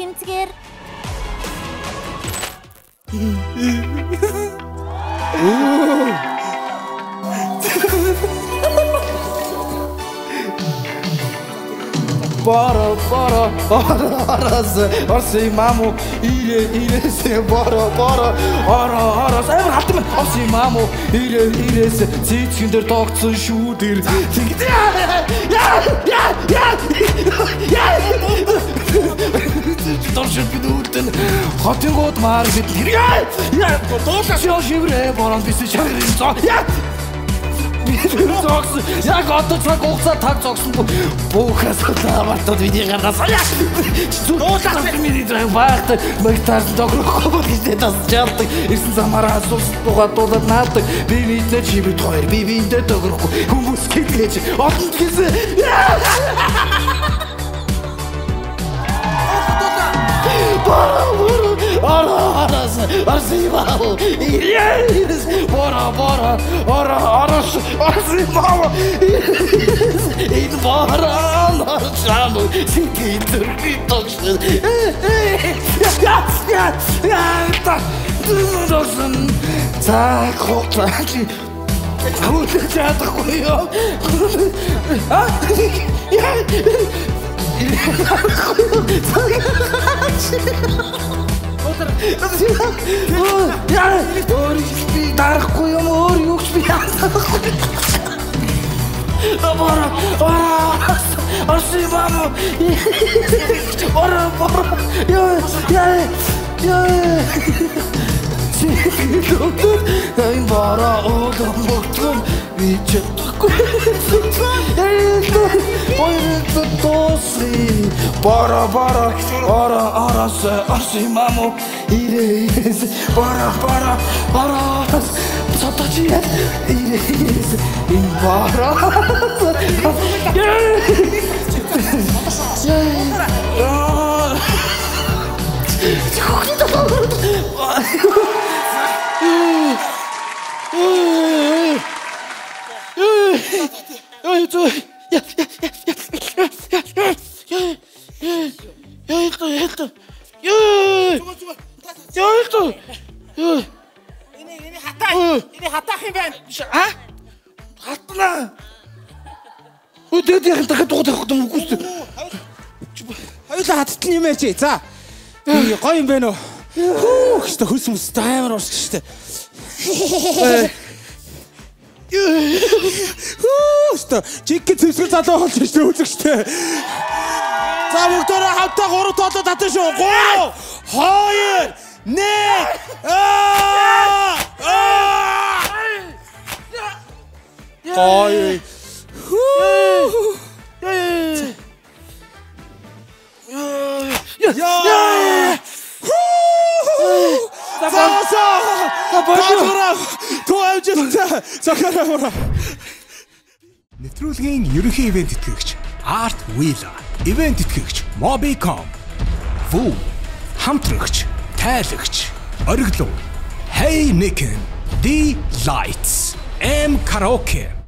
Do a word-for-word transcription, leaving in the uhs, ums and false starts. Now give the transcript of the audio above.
тэмцгээр. Бара бара арас арси маму ире иресе бара бара ара арас амар хатман арси маму ире иресе цэцгэн дээр тогтсон шүү дээр яа яа яа доршил бидүүтэн хотын гууд маар бид яа яа дуулаа шиврэ борон бис шагрын цаа яа зогсон. Яг одоо цаг хугацаа таг зогсон. Буухаас таамартад бидний гаргаас. Дуулах миний драйв багт магтаар догрохоо гэдэг тас чалдаг. Ирсэн замаараа асуусан дугаадуулаад наадаг. Би мэдээ чи бид хоёр би биэндээ догрохгүй. Хүмүүс гэдгээж олон гэсэн. Бара бара арас арсивал ирес бара бара ара арас арсивал ин бара арсам сикитер битош я я я та дурсан так хопаки вот это такое а я яа ориш дарахгүй юм өөр юу ч би яахгүй бара бара арси мамо бара бара яа яа яа ай бара одом боктом вичэхгүй Пойрет тоси бара бара ара арас арси мамо ирес бара бара арас сатачи ирес ин бара Ой, ой, я, я, я, я, я, я, я, я, это, это, я, я, это, я. Ini, ini hatah, ini hatah юм байна. А? Хатна. Өдөөд яхан дахиад дугуй тавих юм үгүй шүү. Хоёулаа хаттсан юм ээ чи. За. Гоё юм байна уу? Хүү, гэхдээ хөлс мэс амар уурч штэ. Хүү, штэ. Чиг цэвсгэр залуу болж штэ үзэгчтэй. За бүгдөө хавтаа гурав тоолоо татсан шүү. гурав, хоёр, нэг. Аа! Гоё. Хүү. Я. Я. Сааса. Сабаа. Туавжлаа. Сахараа. Нэвтрүүлгийн ерөнхий ивент тэтгэгч Art Wheel, ивент тэтгэгч Mobicom, Vu, хамтрагч, тайлагч, Ориглоо, Hey Nicken, The Lights, M Karaoke